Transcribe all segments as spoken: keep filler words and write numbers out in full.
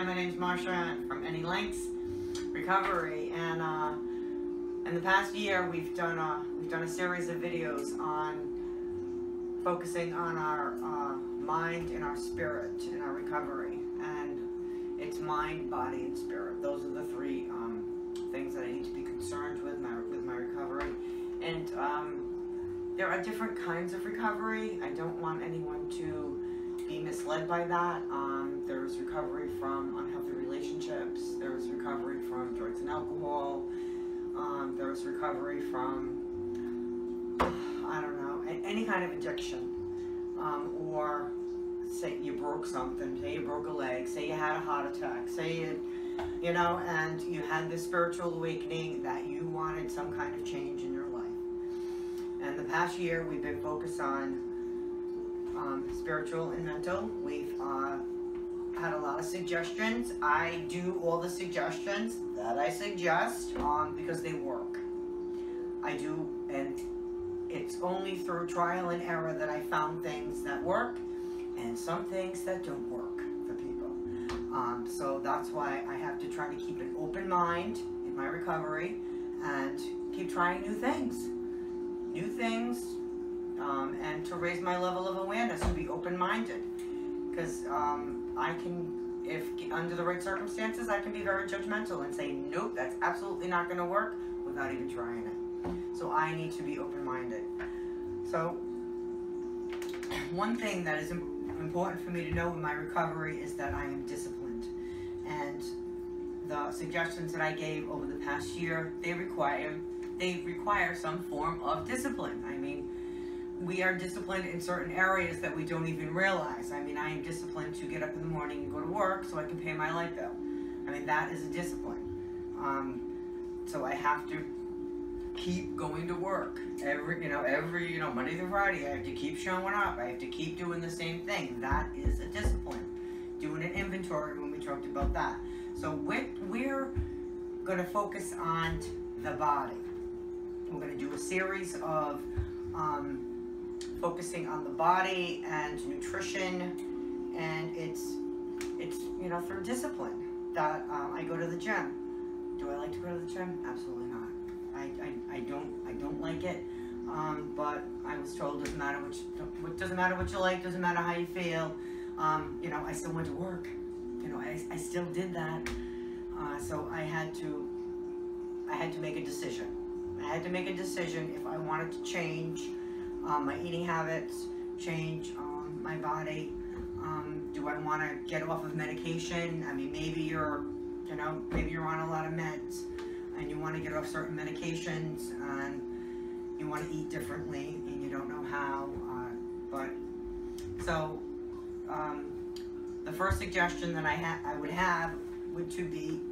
Hi, my name's Marsha from Any Lengths Recovery, and uh, in the past year we've done a we've done a series of videos on focusing on our uh, mind and our spirit in our recovery, and it's mind, body, and spirit. Those are the three um, things that I need to be concerned with my with my recovery, and um, there are different kinds of recovery. I don't want anyone to be misled by that. Um, there's recovery from unhealthy relationships. There's recovery from drugs and alcohol. Um, there's recovery from, I don't know, any kind of addiction. Um, or say you broke something, say you broke a leg, say you had a heart attack, say you, you know, and you had this spiritual awakening that you wanted some kind of change in your life. And the past year we've been focused on Um, spiritual and mental. We've uh, had a lot of suggestions. I do all the suggestions that I suggest um, because they work. I do, and it's only through trial and error that I found things that work and some things that don't work for people. Um, so that's why I have to try to keep an open mind in my recovery and keep trying new things. New things. Um, and to raise my level of awareness, to be open-minded, because um, I can, if under the right circumstances, I can be very judgmental and say, nope, that's absolutely not going to work, without even trying it. So I need to be open-minded. So one thing that is important for me to know in my recovery is that I am disciplined, and the suggestions that I gave over the past year, they require they require some form of discipline. I mean, we are disciplined in certain areas that we don't even realize. I mean, I am disciplined to get up in the morning and go to work so I can pay my light bill. I mean, that is a discipline. Um, so I have to keep going to work every, you know, every, you know, Monday through Friday. I have to keep showing up. I have to keep doing the same thing. That is a discipline. Doing an inventory when we talked about that. So we're, we're going to focus on the body. We're going to do a series of um, focusing on the body and nutrition, and it's it's you know through discipline that um, I go to the gym. Do I like to go to the gym? Absolutely not. I, I, I don't I don't like it. Um, but I was told doesn't matter what you, doesn't matter what you like, doesn't matter how you feel. Um, you know I still went to work. You know I I still did that. Uh, so I had to I had to make a decision. I had to make a decision if I wanted to change Um, my eating habits, change um, my body. Um, do I want to get off of medication? I mean, maybe you're, you know, maybe you're on a lot of meds and you want to get off certain medications and you want to eat differently and you don't know how. Uh, but so um, the first suggestion that I ha I would have would to be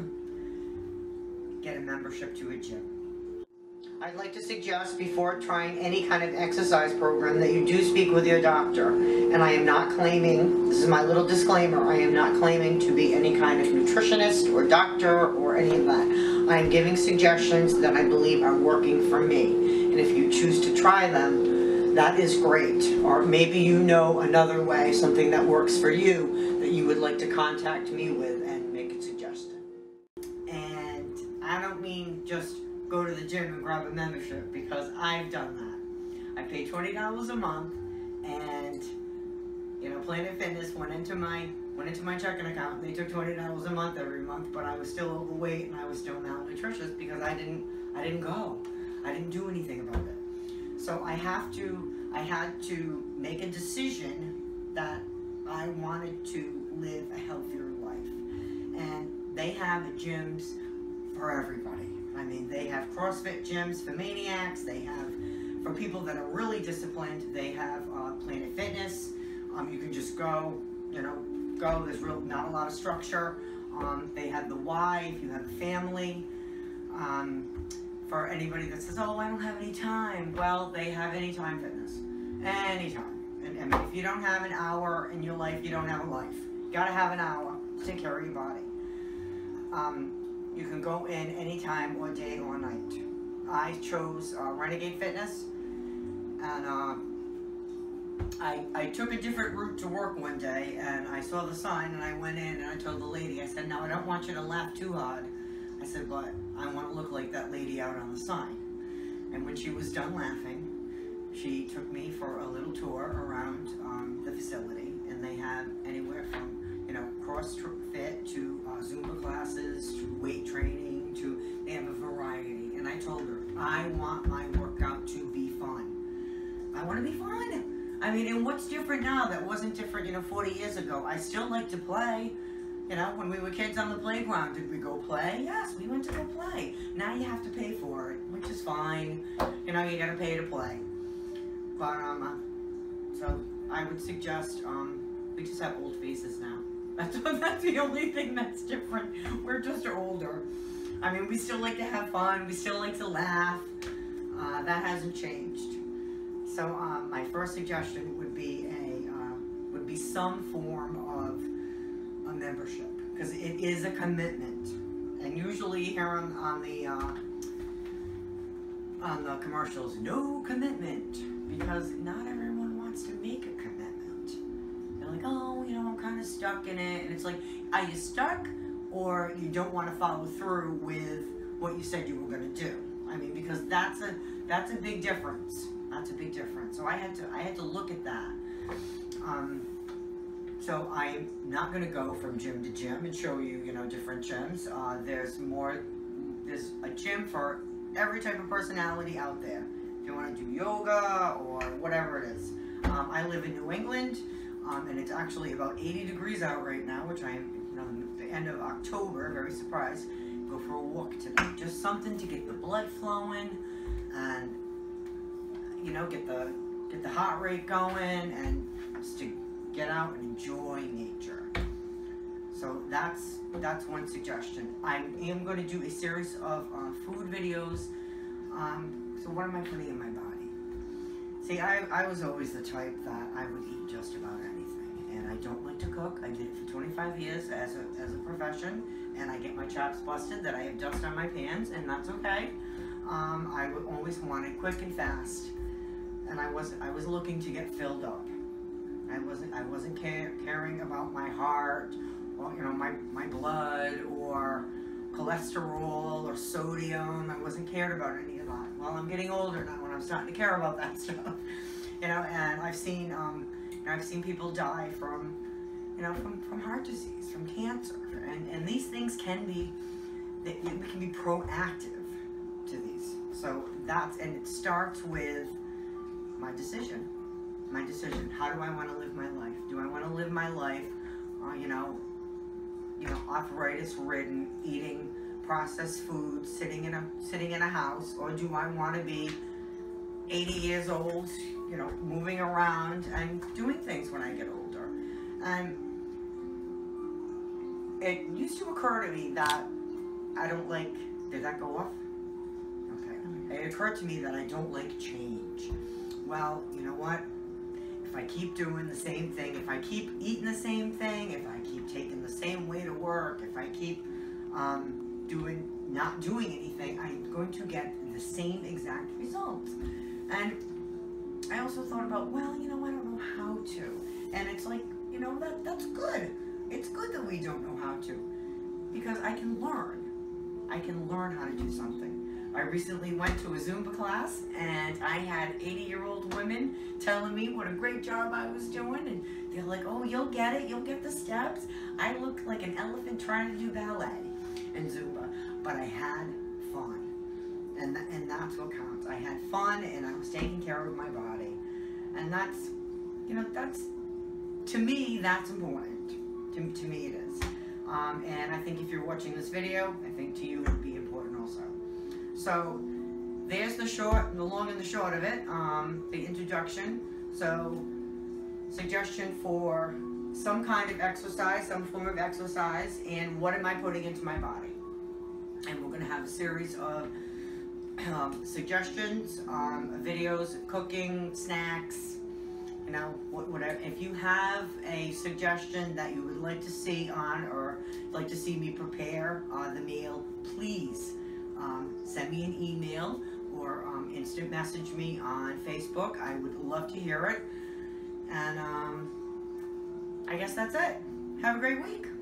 get a membership to a gym. I'd like to suggest before trying any kind of exercise program that you do speak with your doctor. And I am not claiming, this is my little disclaimer, I am not claiming to be any kind of nutritionist or doctor or any of that. I am giving suggestions that I believe are working for me. And if you choose to try them, that is great. Or maybe you know another way, something that works for you, that you would like to contact me with and make a suggestion. And I don't mean just go to the gym and grab a membership, because I've done that. I paid twenty dollars a month, and you know, Planet Fitness went into my went into my checking account. They took twenty dollars a month every month, but I was still overweight and I was still malnutritious because I didn't I didn't go. I didn't do anything about it. So I have to I had to make a decision that I wanted to live a healthier life, and they have gyms for everybody. I mean, they have CrossFit gyms for maniacs. They have, for people that are really disciplined, they have uh, Planet Fitness. Um, you can just go, you know, go. There's real not a lot of structure. Um, they have the Y if you have a family. Um, for anybody that says, oh, I don't have any time. Well, they have Anytime Fitness. Anytime. And, and if you don't have an hour in your life, you don't have a life. You gotta have an hour to take care of your body. Um, You can go in anytime or day or night. I chose uh, Renegade Fitness, and uh, I, I took a different route to work one day, and I saw the sign, and I went in, and I told the lady, I said, "No, I don't want you to laugh too hard." I said, "But I want to look like that lady out on the sign." And when she was done laughing, she took me for a little tour around um, the facility, and they have anywhere from, you know, CrossFit to uh, Zumba classes to weight training to, they have a variety. And I told her, I want my workout to be fun. I want to be fun. I mean, and what's different now that wasn't different, you know, forty years ago? I still like to play. You know, when we were kids on the playground, did we go play? Yes, we went to go play. Now you have to pay for it, which is fine. You know, you gotta pay to play. But, um, so I would suggest, um, we just have old faces now. That's, that's the only thing that's different. We're just older. I mean, we still like to have fun. We still like to laugh. Uh, that hasn't changed. So, um, my first suggestion would be a, uh, would be some form of a membership, because it is a commitment. And usually here on, on the, uh, on the commercials, no commitment, because not everyone wants to make a commitment. They're like, oh, you know, I'm kind of stuck in it. And it's like, are you stuck, or you don't want to follow through with what you said you were going to do? I mean, because that's a, that's a big difference. That's a big difference. So I had to, I had to look at that. Um, so I'm not going to go from gym to gym and show you, you know, different gyms. Uh, there's more, there's a gym for every type of personality out there. If you want to do yoga or whatever it is. Um, I live in New England, um, and it's actually about eighty degrees out right now, which I am, you know, the end of October, very surprised. Go for a walk today. Just something to get the blood flowing and, you know, get the get the heart rate going, and just to get out and enjoy nature. So that's that's one suggestion. I am going to do a series of uh, food videos. Um, so what am I putting in my body? See, I, I was always the type that I would eat just about anything, and I don't like to cook. I did it for twenty-five years as a, as a profession, and I get my chops busted that I have dust on my pans, and that's okay. Um, I would always wanted quick and fast, and I was I was looking to get filled up. I wasn't I wasn't care, caring about my heart, or you know my my blood, or cholesterol, or sodium. I wasn't cared about any of that. Well, I'm getting older now, and I'm starting to care about that stuff. You know, and I've seen um, you know, I've seen people die from, you know, from, from heart disease, from cancer, and and these things can be, they, we can be proactive to these. So that's, and it starts with my decision. My decision. How do I want to live my life? Do I want to live my life, uh, you know, you know, arthritis-ridden, eating processed food, sitting in a sitting in a house, or do I want to be eighty years old, you know, moving around and doing things when I get older? And it used to occur to me that I don't like. Did that go off? Okay. It occurred to me that I don't like change. Well, you know what? If I keep doing the same thing, if I keep eating the same thing, if I keep taking the same way to work, if I keep um, doing, not doing anything, I'm going to get the same exact results. And I also thought about, well, you know, I don't know how to. And it's like, you know, that that's good. It's good that we don't know how to, because I can learn. I can learn how to do something. I recently went to a Zumba class, and I had eighty-year-old women telling me what a great job I was doing, and they're like, oh, you'll get it, you'll get the steps. I looked like an elephant trying to do ballet in Zumba, but I had fun, and, th and that's what counts. I had fun, and I was taking care of my body, and that's, you know, that's, to me, that's important. To, to me it is. Um, and I think if you're watching this video, I think to you it would be important also. So there's the short, the long and the short of it, um, the introduction. So suggestion for some kind of exercise, some form of exercise, and what am I putting into my body? And we're going to have a series of um, suggestions, um, videos, cooking, snacks, you know, whatever. If you have a suggestion that you would like to see on, or like to see me prepare uh, the meal, please um, send me an email or um, instant message me on Facebook. I would love to hear it. And um, I guess that's it. Have a great week.